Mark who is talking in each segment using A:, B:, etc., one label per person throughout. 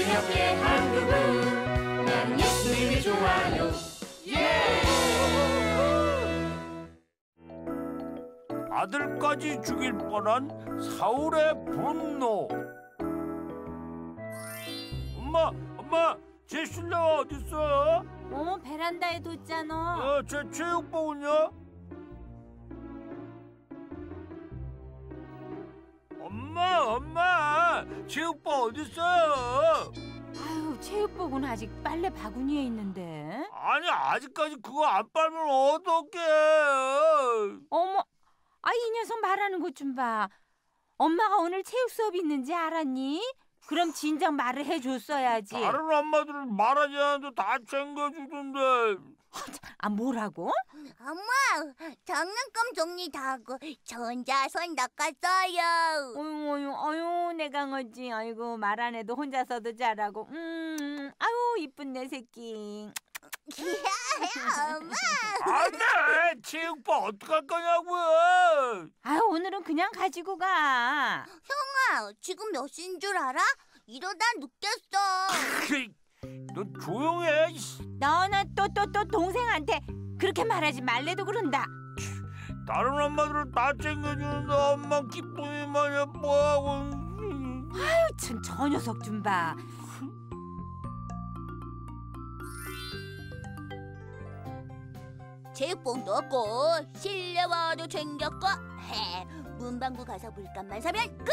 A: 이렇게 한국은 나는 예수님이 좋아요. 예!
B: 아들까지 죽일 뻔한 사울의 분노. 엄마, 제 실내화 어딨어요?
C: 베란다에 뒀잖아.
B: 제 체육복은요? 엄마, 체육복 어딨어요?
C: 아유, 체육복은 아직 빨래 바구니에 있는데.
B: 아니, 아직까지 그거 안 빨면 어떡해?
C: 어머, 이 녀석 말하는 것 좀 봐. 엄마가 오늘 체육 수업 있는지 알았니? 그럼 진작 말을 해줬어야지.
B: 다른 엄마들은 말하지 않아도 다 챙겨주던데.
C: 뭐라고?
D: 엄마, 장난감 정리 다 하고 저 혼자 손 닦았어요.
C: 어유, 내 강아지. 아이고, 말 안 해도 혼자서도 잘하고. 아유, 이쁜 내 새끼.
D: 엄마.
B: 안돼, 체육복 어떡할 거냐고요.
C: 오늘은 그냥 가지고 가.
D: 형아, 지금 몇 시인 줄 알아? 이러다 늦겠어.
B: 너 조용해.
C: 너는 또 동생한테 그렇게 말하지 말래도 그런다.
B: 다른 엄마들은 다 챙겨주는데 엄마 기쁨이만 예뻐하고.
C: 아유, 참, 저 녀석 좀 봐.
D: 체육복도 없고 실내화도 챙겼고 문방구 가서 물감만 사면 끝.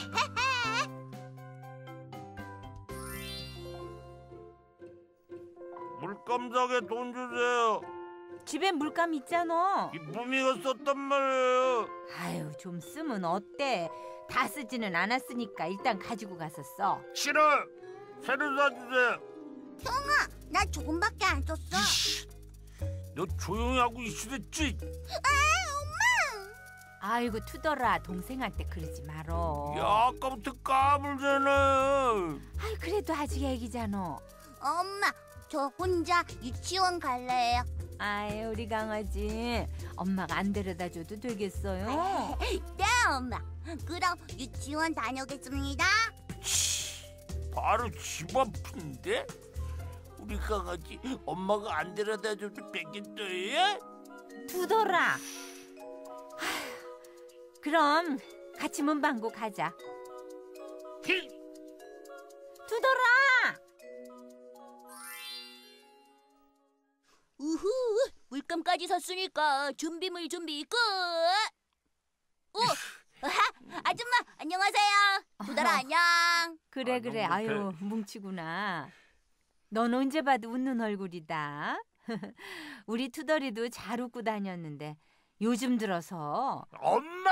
B: 물감 사게 돈 주세요.
C: 집에 물감 있잖아.
B: 기쁨이가 썼단 말이에요.
C: 아유, 좀 쓰면 어때? 다 쓰지는 않았으니까 일단 가지고 가서 써.
B: 싫어. 새로 사주세요.
D: 형아, 나 조금밖에 안 썼어.
B: 너 조용히 하고 있으랬지?
D: 엄마.
C: 아이고, 투덜아, 동생한테 그러지 말어.
B: 야, 아까부터 까불잖아.
C: 아이, 그래도 아직 애기잖아.
D: 엄마, 저 혼자 유치원 갈래요.
C: 아유, 우리 강아지. 엄마가 안 데려다 줘도 되겠어요?
D: 네, 엄마. 그럼 유치원 다녀오겠습니다.
B: 바로 집 앞인데? 우리 강아지 엄마가 안 데려다 줘도 되겠어요?
C: 투덜아. 그럼 같이 문방구 가자. 투덜아.
D: 우후, 물감까지 샀으니까 준비물 준비 끝. 아줌마 안녕하세요. 두달아 안녕.
C: 그래. 아유, 뭉치구나. 넌 언제 봐도 웃는 얼굴이다. 우리 투덜이도 잘 웃고 다녔는데 요즘 들어서.
B: 엄마!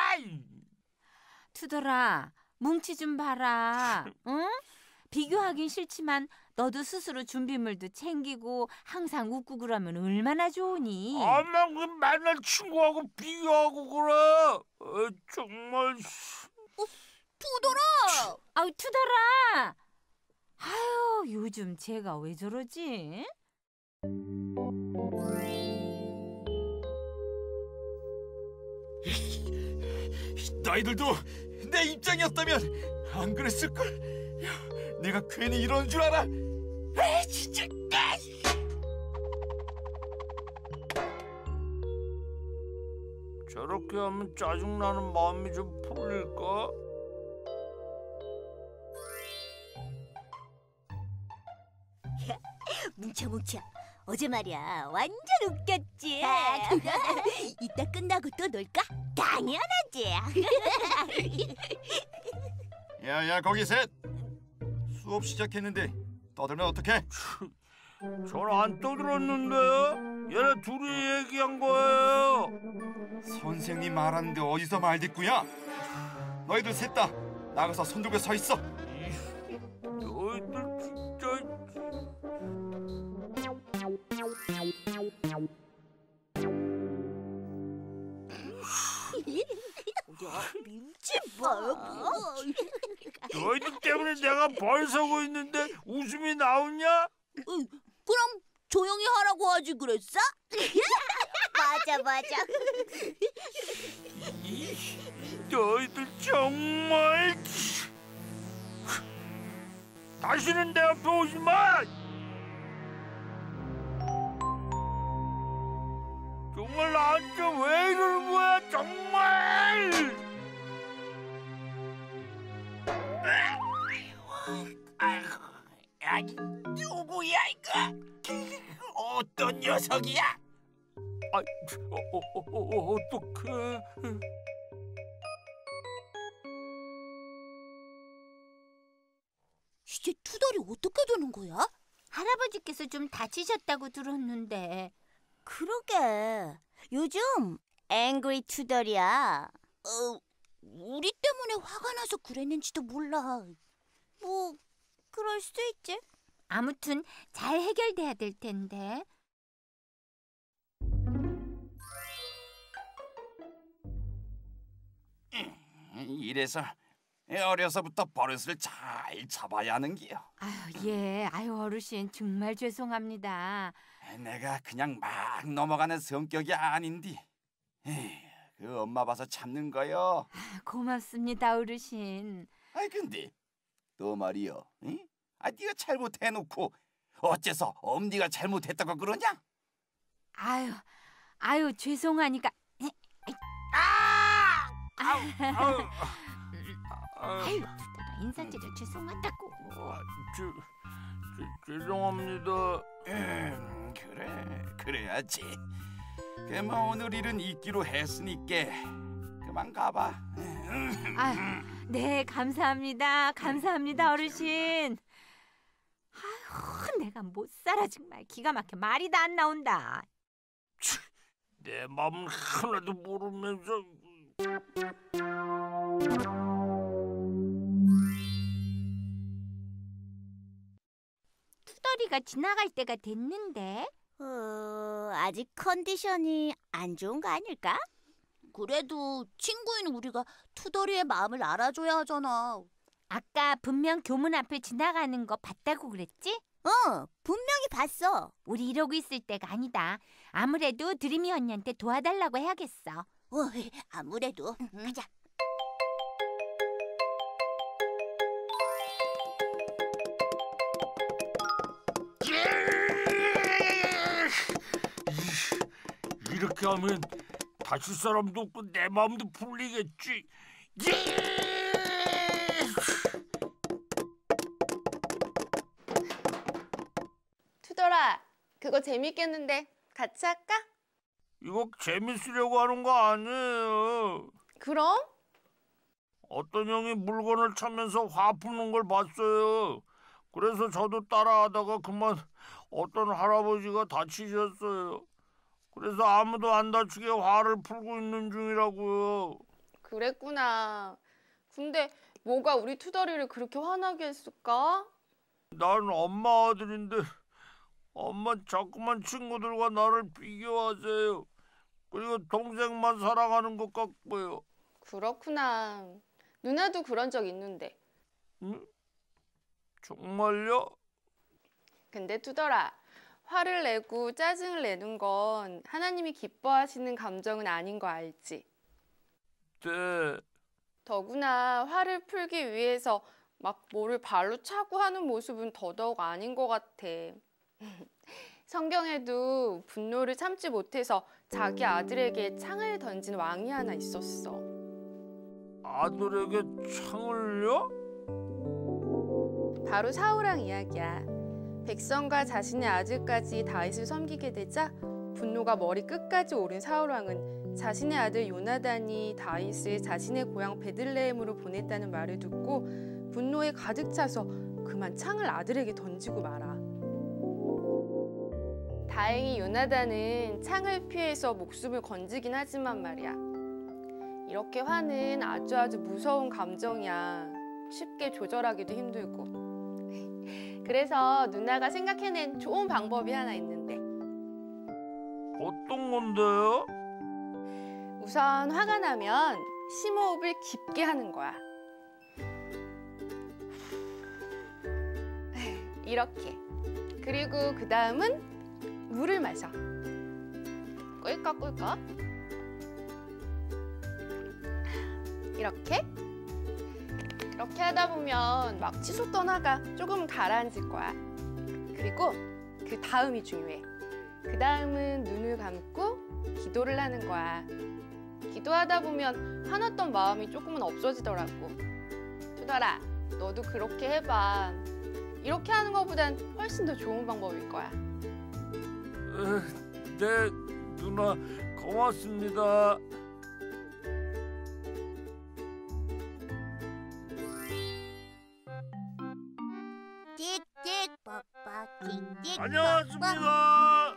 C: 투덜아, 뭉치 좀 봐라. 응? 비교하긴 싫지만 너도 스스로 준비물도 챙기고 항상 웃고 그러면 얼마나 좋으니.
B: 엄마, 그 맨날 친구하고 비교하고 그래. 정말.
D: 투덜아.
C: 아유, 투덜아. 아유, 요즘 쟤가 왜 저러지?
E: 너희들도 내 입장이었다면 안 그랬을걸? 내가 괜히 이런 줄 알아? 진짜.
B: 저렇게 하면 짜증나는 마음이 좀 풀릴까?
D: 뭉쳐. 어제 말이야 완전 웃겼지. 이따 끝나고 또 놀까? 당연하지.
E: 야야, 거기 셋. 수업 시작했는데 떠들면 어떡해?
B: 전 안 떠들었는데요. 얘네 둘이 얘기한 거예요.
E: 선생님 말하는데 어디서 말대꾸야? 너희들 셋 다 나가서 손 들고 서 있어.
B: 너희들 진짜.
D: 민지 봐.
B: 너희들 때문에 내가 벌 서고 있는데 웃음이 나오냐?
D: 그럼 조용히 하라고 하지 그랬어? 맞아.
B: 너희들 정말. 다시는 내 앞에 오지 마. 정말 나한테 왜 이러는 거야 정말. 아이고, 아니 누구야 이거? 어떤 녀석이야? 어떡해.
D: 이제 투덜이 어떻게 되는 거야?
C: 할아버지께서 좀 다치셨다고 들었는데.
D: 그러게. 요즘 앵그리 투덜이야. 우리 때문에 화가 나서 그랬는지도 몰라. 뭐 그럴 수도 있지.
C: 아무튼 잘 해결돼야 될 텐데.
E: 이래서 어려서부터 버릇을 잘 잡아야 하는 기요.
C: 아유, 예. 아유, 어르신 정말 죄송합니다.
E: 내가 그냥 막 넘어가는 성격이 아닌디. 그 엄마 봐서 참는 거요.
C: 고맙습니다, 어르신.
E: 아이 근데 너 말이요. 응? 네가 잘못해놓고 어째서 엄니가 잘못했다고 그러냐?
C: 아유, 죄송하니까. 아유, 인사드려 죄송하다고.
B: 죄송합니다.
E: 그래야지. 그뭐 오늘 일은 있기로 했으니까 그만 가봐.
C: 아유, 네, 감사합니다. 감사합니다, 어르신. 아유, 내가 못 살아 정말. 기가 막혀 말이 다 안 나온다.
B: 내 마음 하나도 모르면서.
C: 투덜이가 지나갈 때가 됐는데.
D: 아직 컨디션이 안 좋은 거 아닐까? 그래도 친구인 우리가 투덜이의 마음을 알아줘야 하잖아.
C: 아까 분명 교문 앞을 지나가는 거 봤다고 그랬지?
D: 분명히 봤어.
C: 우리 이러고 있을 때가 아니다. 아무래도 드림이 언니한테 도와달라고 해야겠어.
D: 아무래도. 가자.
B: 이렇게 하면 다칠 사람도 없고 내 마음도 풀리겠지.
F: 투덜아, 그거 재밌겠는데 같이 할까?
B: 이거 재밌으려고 하는 거 아니에요.
F: 그럼?
B: 어떤 형이 물건을 차면서 화 푸는 걸 봤어요. 그래서 저도 따라하다가 그만 어떤 할아버지가 다치셨어요. 그래서 아무도 안 다치게 화를 풀고 있는 중이라고요.
F: 그랬구나. 근데 뭐가 우리 투덜이를 그렇게 화나게 했을까?
B: 난 엄마 아들인데 엄마 자꾸만 친구들과 나를 비교하세요. 그리고 동생만 사랑하는 것 같고요.
F: 그렇구나. 누나도 그런 적 있는데.
B: 응? 정말요?
F: 근데 투덜아, 화를 내고 짜증을 내는 건 하나님이 기뻐하시는 감정은 아닌 거 알지?
B: 네.
F: 더구나 화를 풀기 위해서 막 뭐를 발로 차고 하는 모습은 더더욱 아닌 것 같아. 성경에도 분노를 참지 못해서 자기 아들에게 창을 던진 왕이 하나 있었어.
B: 아들에게 창을요?
F: 바로 사울왕 이야기야. 백성과 자신의 아들까지 다윗을 섬기게 되자 분노가 머리 끝까지 오른 사울왕은 자신의 아들 요나단이 다윗을 자신의 고향 베들레헴으로 보냈다는 말을 듣고 분노에 가득 차서 그만 창을 아들에게 던지고 말아. 다행히 요나단은 창을 피해서 목숨을 건지긴 하지만 말이야. 이렇게 화는 아주 무서운 감정이야. 쉽게 조절하기도 힘들고. 그래서 누나가 생각해낸 좋은 방법이 하나 있는데.
B: 어떤 건데요?
F: 우선 화가 나면 심호흡을 깊게 하는 거야. 이렇게. 그리고 그 다음은 물을 마셔. 꿀꺽꿀꺽. 이렇게 그렇게 하다 보면 막 치솟던 화가 조금 가라앉을 거야. 그리고 그 다음이 중요해. 그 다음은 눈을 감고 기도를 하는 거야. 기도하다 보면 화났던 마음이 조금은 없어지더라고. 투덜아, 너도 그렇게 해봐. 이렇게 하는 것보단 훨씬 더 좋은 방법일 거야.
B: 네, 누나 고맙습니다.
D: 틱틱 뻑뻑 틱틱
B: 안녕하십니까.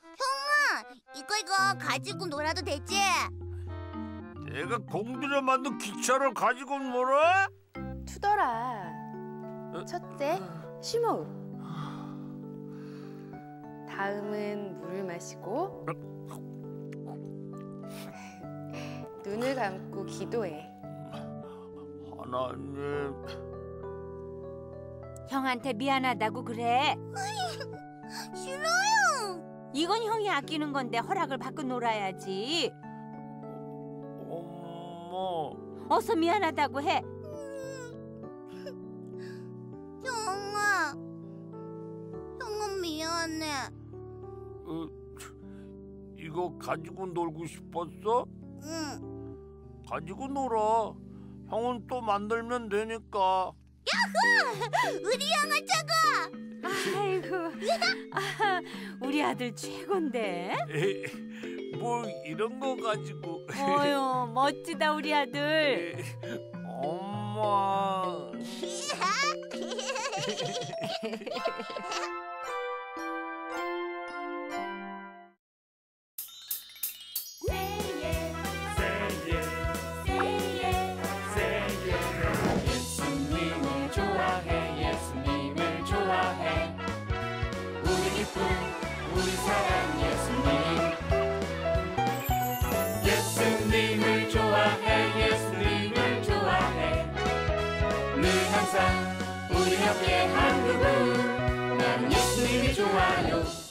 D: 이거 가지고 놀아도 되지?
B: 내가 공들여 만든 기차를 가지고 놀아?
F: 투덜아, 첫째, 심호흡. 다음은 물을 마시고 눈을 감고 기도해.
B: 하나님,
C: 형한테 미안하다고 그래.
D: 싫어요.
C: 이건 형이 아끼는 건데 허락을 받고 놀아야지.
B: 엄마.
C: 어서 미안하다고 해.
D: 형아 미안해.
B: 이거 가지고 놀고 싶었어?
D: 응.
B: 가지고 놀아. 형은 또 만들면 되니까.
D: 우리 형아 최고.
C: 아이고, 우리 아들 최곤데.
B: 뭐 이런 거 가지고.
C: 어휴, 멋지다 우리 아들.
B: 엄마.
A: 예수님을 좋아해 예수님을 좋아해 우리 기쁨 우리 사랑 예수님 예수님을 좋아해 예수님을 좋아해 늘 항상 우리 함께 한 그분 나는 예수님이 좋아요